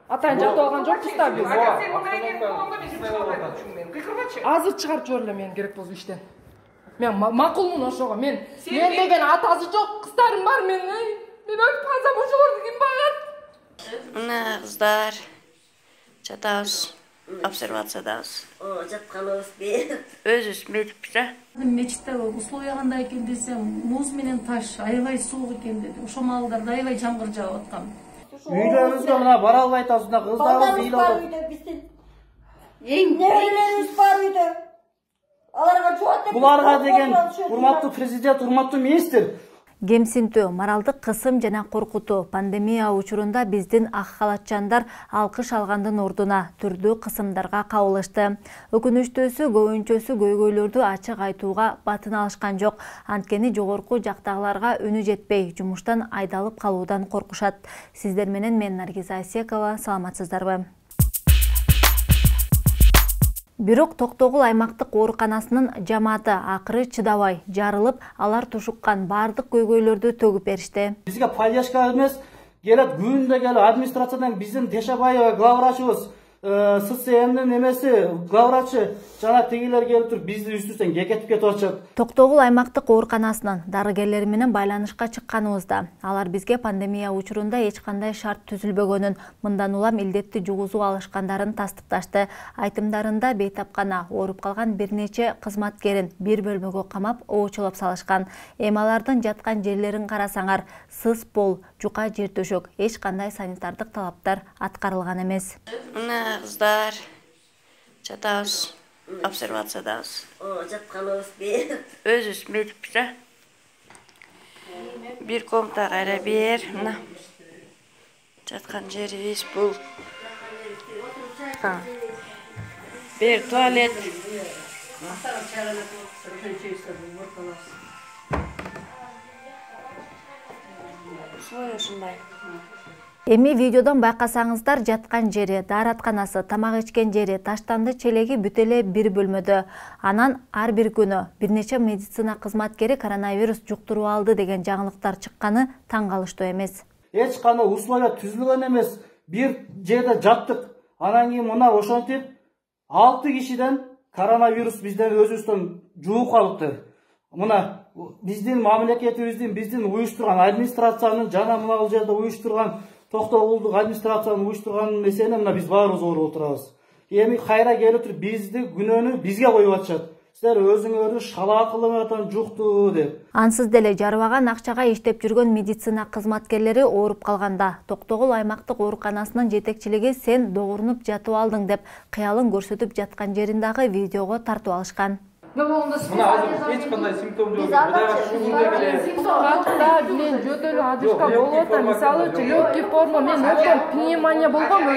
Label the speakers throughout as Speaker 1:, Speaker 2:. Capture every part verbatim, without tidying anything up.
Speaker 1: Атайын жатып алган жокпуз да биз. Азыр чыгарып жибер эле мен керек болсо иштен. Мен макулмун ошого. Мен мен деген атасы жок кыздарым бар мен. Мен өлүп калсам ошолорду ким багат?
Speaker 2: Мына кыздар жатабыз, обсервациядабыз.
Speaker 3: О, жатканыбыз бер.
Speaker 2: Өзүбүз метиппиз да.
Speaker 4: Мечитте условия кандай экен десем, муз менен таш, аябай суук экен деди. Ошо маалдарда аябай жамгыр жаап аткан.
Speaker 5: Үйлеріңізге мына бара албай атасында қыздарыңыз
Speaker 3: үйде бар біздің. Небелеріміз бар үйде. Аларға жауап деп.
Speaker 5: Бұларға деген урматтуу президент, урматтуу министр.
Speaker 6: Кемсинтүү, моралдык кысым жана коркутуу пандемия учурунда биздин ак халатчандар алкыш алгандын ордуна түрдүү кысымдарга кабылышты. Өкүнүчтүүсү көбүнчөсү көйгөйлөрдү ачык айтууга батын алышкан жок. Анткени жогорку жактагыларга үнү жетпей, жумуштан айдалып калуудан коркушат. Сиздер менен мен Наргиза Асекова, саламатсыздарбы? Бирок Токтогул аймактык ооруканасынын жамааты акыры чыдабай, жарылып, алар тушуккан бардык көйгөйлөрдү төгүп беришти.
Speaker 5: Бизге поддержка эмес, келет күндө келип администрациядан биздин Тешебаева главврачыбыз, ССМдин эмеси главврачы жана тегилер келип туруп бизди үстүбүздөн кекетип кетип атышат.
Speaker 6: Токтогул аймактык ооруканасынын дарыгерлери менен байланышка чыкканыбызда алар бизге пандемия учурунда эч кандай шарт түзүлбөгөнүн, мындан улам илдетти жугузуп алышкандарын тастыкташты. Айтымдарында бейтапкана ооруп калган бир нече кызматкерин бир бөлмөгө камап оочолоп салышкан. Эми алардын жаткан жерлерин карасаңар, сыз пол, жука жер төшөк, эч кандай санитардык талаптар аткарылган эмес.
Speaker 2: Мына кыздар жатабыз, обсервациядабыз.
Speaker 3: О, жатканыбыз бер.
Speaker 2: Өзүбүз метиппиз да. Бир комната кайра бер. Мына жаткан жерибиз бул. Бер туалет. Ушулай ушундай.
Speaker 6: Эми видеодон байкасаңыздар, жаткан жери, дааратканасы, тамак ичкен жери, таштанды челеги бүт эле бир бөлмөдө. Анан ар бир күнү бир нече медицина кызматкери коронавирус жуктуруп алды деген жаңылыктар чыкканы таң калыштуу эмес.
Speaker 5: Эч кандай условия түзүлгөн эмес. Бир жерде жаттык. Анан кийин мына ошентип алты кишиден коронавирус бизден өзүбүздөн жууп калыпты. Мына биздин мамлекетибиздин, биздин уюштурган администрациянын жана мына бул жерде уюштурган Токтогулдук администрациянын уюштурган несени мына биз баарыбыз ооруп отурабыз. Эми кайра келип туруп бизди күнөөнү бизге коюп атышат. Силер өзүңөрдү шала кылыңардан жукту деп.
Speaker 6: Ансыз деле жарыбаган акчага иштеп жүргөн медицина кызматкерлери ооруп калганда Токтогул аймактык ооруканасынын жетекчилиги сен догурунуп жатып алдың деп кыялын көрсөтүп жаткан жерин дагы видеого тартып алышкан.
Speaker 7: Мына азыр эч кандай симптом жок.
Speaker 1: Симптом ачыкта мен жөтөлүү адышка болуп атат. Мисалы үчүн легкий форма, мен өткөн пневмония болгом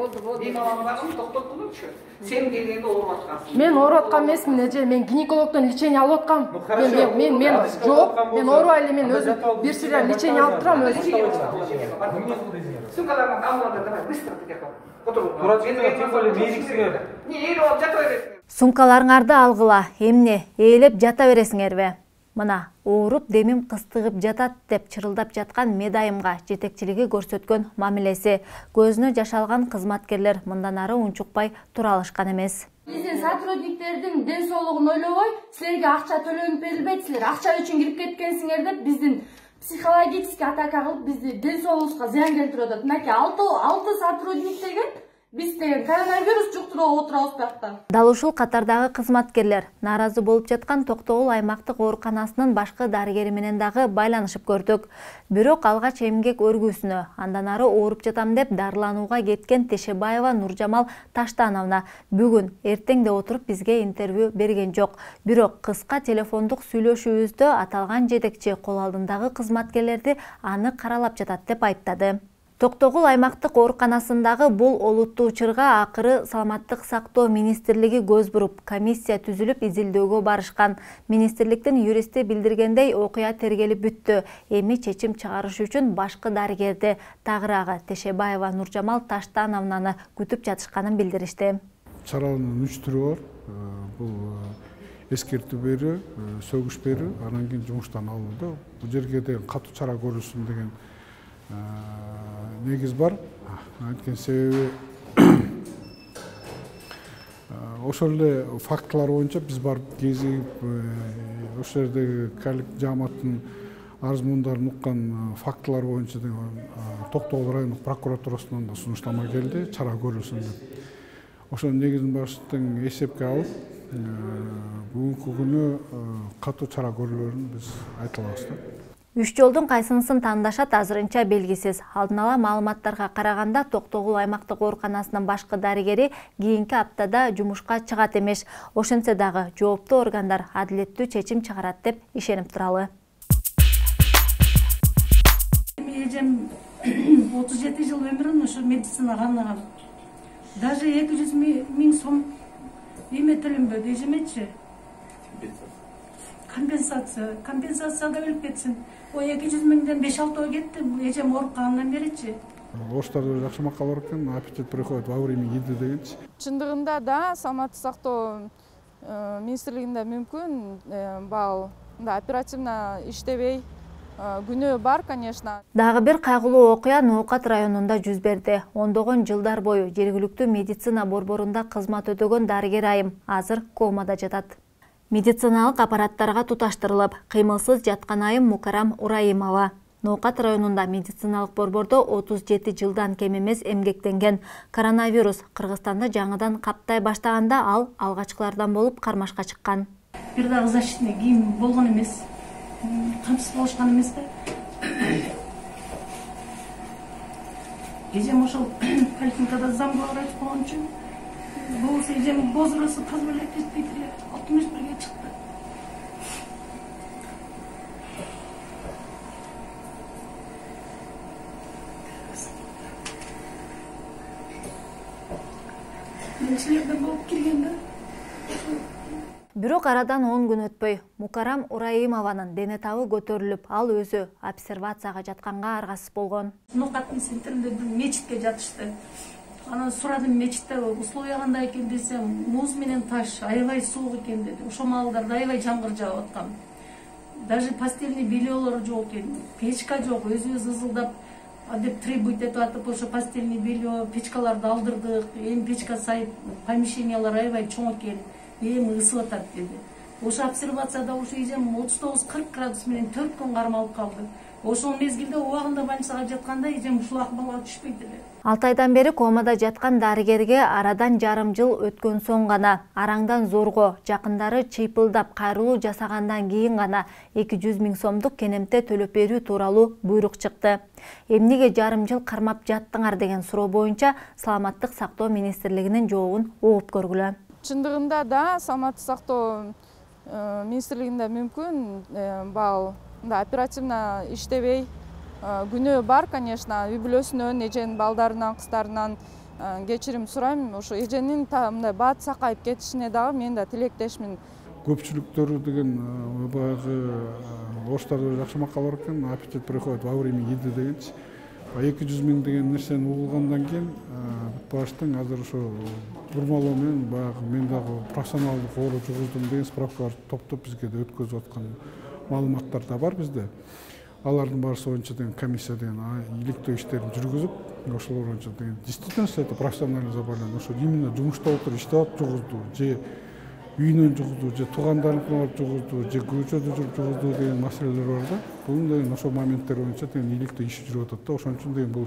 Speaker 1: өзүм.
Speaker 7: Сен келгенде ооруп аткансың.
Speaker 1: Мен ооруп аткан эмесмин эже, мен гинекологдон лечение алып аткам. Мен мен мен жок, мен оорубай эле мен өзүм бир сыйра лечение алып турам өзүм.
Speaker 7: Сумкалардан алганда давай быстро тек кал. Тура чыкканда тем более медиксиңер. Не, ээрип алып жата бересиңер.
Speaker 6: Сумкаларыңарды алгыла, эмне, ээлеп жата бересиңерби? Мына, ооруп демим кыстыгып жатат деп чырылдап жаткан медайымга жетекчилиги көрсөткөн мамилеси. Көзүнө жаш алган кызматкерлер мындан ары унчукпай тура алышкан эмес.
Speaker 4: Биздин сотрудниктердин ден соолугун ойлобой, силерге акча төлөнүп берилбейт, силер акча үчүн кирип кеткенсиңер деп биздин психологический атака кылып бизди ден соолугубузга зыян келтирип атат. Мынакей алты сотрудник деген биз деген коронавирус жуктуруп отурабыз бакта.
Speaker 6: Дал ушул катардагы кызматкерлер нааразы болуп жаткан Токтогул аймактык ооруканасынын башкы дарыгери менен дагы байланышып көрдүк. Бирок алгач эмгек өргүүсүнө, андан ары ооруп жатам деп дарыланууга кеткен Тешебаева Нуржамал Таштановна бүгүн эртең да отуруп бизге интервью берген жок. Бирок кыска телефондук сүйлөшүүбүздө аталган жетекчи кол алдындагы кызматкерлерди аны каралап жатат деп айыптады. Токтогул аймактык ооруканасындагы бул олуттуу учурга акыры Саламаттык сактоо министрлиги көз буруп, комиссия түзүлүп изилдөөгө барышкан. Министрликтин юристи билдиргендей, окуя тергелип бүттү. Эми чечим чыгарыш үчүн башкы дарыгерди, тагыраагы Тешебаева Нуржамал Таштановнаны күтүп жатышканын билдиришти.
Speaker 8: Чаранын үч түрү бар. Бул эскертүү берүү, сөгүш берүү, анан кийин жумуштан алуу. Бул жерге деген катуу чара көрүлсүн деген негиз бар. Анткени себеби ошол эле фактылар боюнча биз барып кезип ошол жердеги коллектив жааматтын арыз мундарын уккан фактылар боюнча Токтогул райондук прокуратурасынан да сунуштама келди, чара көрүлсүн деп. Ошонун негизин баштын эсепке алып, бүгүнкү күнү катуу чара көрүлөрүн биз айта алабыз.
Speaker 6: Үч жолдун кайсынысын тандашат азырынча белгисиз. Алдын ала маалыматтарга караганда Токтогул аймактык ооруканасынын башкы дарыгери кийинки аптада жумушка чыгат эмес. Ошентсе дагы жооптуу органдар адилеттүү чечим чыгарат деп ишенип туралы.
Speaker 9: Эжем отуз жети жыл өмүрүн ушу медицинага арнаган. Даже эки жүз миң сом эме төлөнбөдү эжемечи. Компенсация. Компенсацияда өлүп кетсин. O эки жүз миңден беш алтоо кетти. Эжем оорукканынан беричи.
Speaker 8: Оштарда жакшы макал бар экен, аппетит приходит во время еды дегенчи.
Speaker 1: Чындыгында да саламаттык сактоо министрлигинде мүмкүн бал оперативно иштебей күнөө бар, конечно.
Speaker 6: Дагы бир кайгылуу окуя Ноокат районунда жүз берди. Ондогон жылдар бою жергиликтүү медицина борборунда кызмат өтөгөн дарыгер айым азыр комада жатат. Медициналык аппараттарга туташтырылып, кыймылсыз жаткан айым Мукарам Ураимова. Ноокат районунда медициналык борбордо отуз жети жылдан кем эмес эмгектенген. Коронавирус Кыргызстанды жаңыдан каптай баштаганда ал алгачкылардан болуп кармашка чыккан.
Speaker 9: Бир дагы защитный кийим болгон эмес. Камсыз болушкан эмес да. Эжем ошол поликлиникада замглавы айтып койгон үчүн бул эжем возрасту позволять этпейт эле. алтымыш бирге чыкты. Менчилерден болуп келгенде.
Speaker 6: Бирок арадан он күн өтпөй, Мукарам Ураимованын дене табы көтөрүлүп, ал өзү обсервацияга жатканга аргасыз болгон.
Speaker 9: Ноокаттын центринде бир мечитке жатышты. Анан сурадым, мечитте условия кандай экен десем, муз менен таш, аябай суук экен деди. Ошол маалдарда аябай жамгыр жаап аткан. Даже постельный бельелор жок экен, печка жок, өзүбүз ызылдап деп требует этип атып, ошо постельный белье, печкаларды алдырдык. Эми печка сайып, помещениялар аябай чоң экен. Эми ысып атат деди. Ошо обсервацияда ошо эжем отуз тогуз кырк градус менен төрт күн кармалып калды. Ошол мезгилде убагында больницага жатканда эжем ушул акыбалга түшпөйт эле.
Speaker 6: алты айдан бери комада жаткан дарыгерге арадан жарым жыл өткөн соң гана, араңдан зорго, жакындары чыйпылдап кайрылуу жасагандан кийин гана эки жүз миң сомдук кенемте төлөп берүү тууралуу буйрук чыкты. Эмнеге жарым жыл кармап жаттыңар деген суроо боюнча саламаттык сактоо министрлигинин жообун угуп көргүлө.
Speaker 1: Чындыгында да саламаттык сактоо министрлигинде мүмкүн бал оперативно иштебей күнөө бар, конечно. Үй бүлөсүнөн, эженин балдарынан, кыздарынан кечирим сурайм. Ошо эженин мындай баат сакайып кетишине дагы мен да тилектешмин.
Speaker 8: Көпчүлүктөр деген баягы оштарда жакшы макал бар экен, аппетит приходит во время еды дегенчи. эки жүз миң деген нерсени угулгандан кийин баштың азыр ошо бурмалоо менен баягы мен дагы профессионалдык оору жугуздум деген справкаларды топтоп бизге да өткөзүп аткан маалыматтар да бар бизде. Алардын барысы боюнча деген комиссия деген иликтөө иштерин жүргүзүп, ошолор боюнча деген действительно это профессиональный заболевание. Ошо именно жумушта отуруп иштеп жугузду, же үйүнөн жугузду, же туугандарыныкына барып жугузду, же көчөдө жүрүп жугузду деген маселелер бар да. Бул деген ошол моменттер боюнча деген иликтөө иши жүрүп атат да. Ошон үчүн деген бул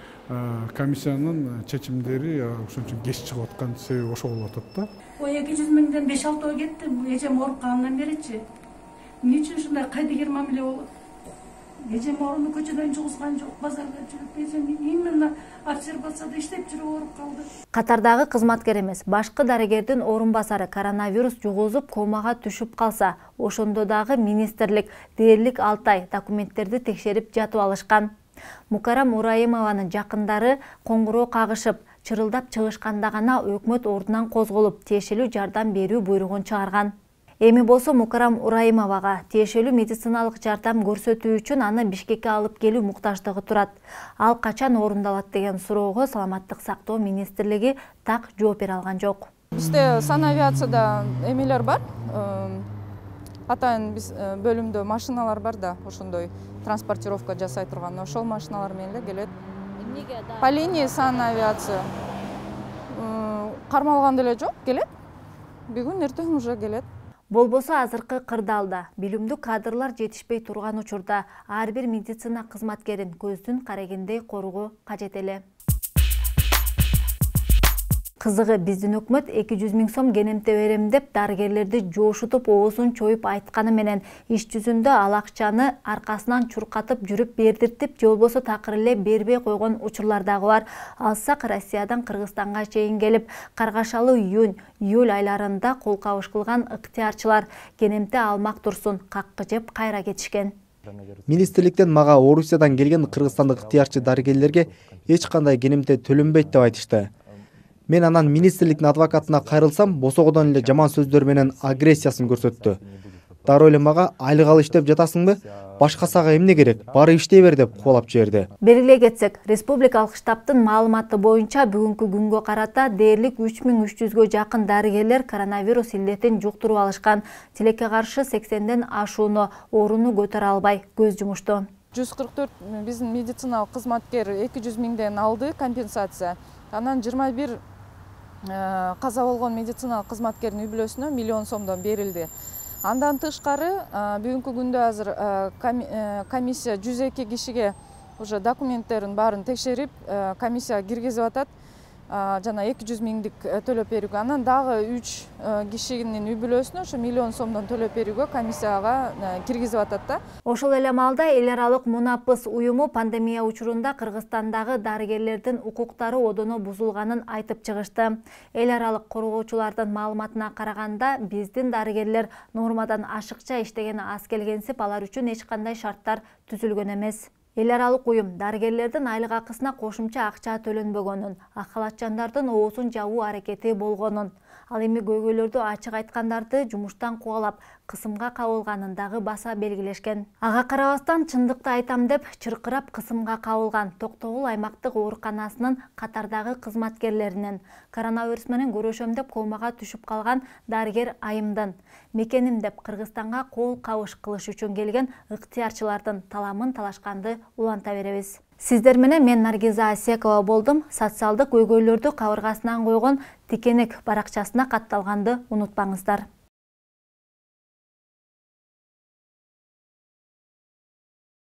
Speaker 8: комиссиянын чечимдери ошон үчүн кеч чыгып аткан себеби ошол болуп атат да.
Speaker 9: эки жүз миңден беш алтоо кетти. Эжем оорукканынан беричи. Эмне үчүн ушундай кайдыгер мамиле болот? Эжем ооруну көчөдөн жугузган жок, базарда жүрүп, эжем именно обсервацияда иштеп жүрүп ооруп калды.
Speaker 6: Катардагы кызматкер эмес, башкы дарыгердин орун басары коронавирус жугузуп комага түшүп калса, ошондо дагы министрлик дээрлик алты ай документтерди текшерип жатып алышкан. Мукарам Ураимованын жакындары коңгуроо кагышып, чырылдап чыгышканда гана өкмөт ордунан козголуп, тиешелүү жардам берүү буйругун чыгарган. Эми болсо Мукарам Ураимовага тиешелүү медициналык жардам көрсөтүү үчүн аны Бишкекке алып келүү муктаждыгы турат. Ал качан орундалат деген суроого саламаттык сактоо министрлиги так жооп бере алган жок.
Speaker 1: Бизде санавиацияда эмелер бар. атайын биз бөлүмдө машиналар бар да, ошондой транспортировка жасай турган, ошол машиналар менен эле келет. По линии санавиация кармалган деле жок, келет. Бүгүн эртең уже келет.
Speaker 6: Болбосо азыркы кырдаалда билимдүү кадрлар жетишпей турган учурда ар бир медицина кызматкерин көздүн карегиндей коргоо кажет эле. Кызыгы биздин өкмөт эки жүз миң сом кенемте берем деп дарыгерлерди жоошутуп оозун чоюп айтканы менен иш жүзүндө ал акчаны аркасынан чуркатып жүрүп бердиртип же болбосо такыр эле бербей койгон учурлар дагы бар. Алсак Россиядан Кыргызстанга чейин келип, каргашалы июнь, июль айларында кол кабыш кылган ыктыярчылар кенемте алмак турсун каккы жеп кайра кетишкен.
Speaker 10: Министрликтен мага Орусиядан келген кыргызстандык ыктыярчы дарыгерлерге эч кандай кенемте төлөнбөйт деп айтышты. Мен анан министрликтин адвокатына кайрылсам, босогодон эле жаман сөздөр менен агрессиясын көрсөттү. Дароо эле мага айлык ал иштеп жатасыңбы? Башка сага эмне керек? Бары иштей бер деп кубалап жиберди.
Speaker 6: Белгилей кетсек, республикалык штабтын маалыматы боюнча бүгүнкү күнгө карата дээрлик үч миң үч жүзгө жакын дарыгерлер коронавирус илдетин жуктуруп алышкан. Тилекке каршы сексенден ашууну орууну көтөрө албай көз жумушту.
Speaker 1: жүз кырк төрт биздин медициналык кызматкер эки жүз миңден алды компенсация. Анан жыйырма бир каза болгон медициналык кызматкердин үй бүлөсүнө миллион сомдон берилди. Андан тышкары бүгүнкү күндө азыр комиссия жүз эки кишиге уже документтерин баарын текшерип, комиссия киргизип атат. Жана эки жүз миңдик төлөп берүүгө, анан дагы үч кишинин үй бүлөсүнө ошо миллион сомдон төлөп берүүгө комиссияга киргизип атат да.
Speaker 6: Ошол эле маалда эл аралык Мунапыс уюму пандемия учурунда Кыргызстандагы дарыгерлердин укуктары одоно бузулганын айтып чыгышты. Эл аралык коргоочулардын маалыматына караганда, биздин дарыгерлер нормадан ашыкча иштегени аз келгенсип, алар үчүн эч кандай шарттар түзүлгөн эмес. Эл аралык уюм дарыгерлердин айлык акысына кошумча акча төлөнбөгөнүн, ак халатчандардын оозун жабуу аракети болгонун, ал эми көйгөйлөрдү ачык айткандарды жумуштан кубалап, кысымга кабылганын дагы баса белгилешкен. Ага карабастан чындыкты айтам деп чыркырап кысымга кабылган Токтогул аймактык ооруканасынын катардагы кызматкерлеринин, коронавирус менен көрөшөм деп комага түшүп калган дарыгер Айымдын, мекеним деп Кыргызстанга кол кабыш кылыш үчүн келген ыктыярчылардын таламын талашканды уланта беребиз. Сиздер менен мен Наргиза Асекова болдум. Социалдык көйгөйлөрдү кабыргасынан койгон Тикенек баракчасына катталганды унутпаңыздар.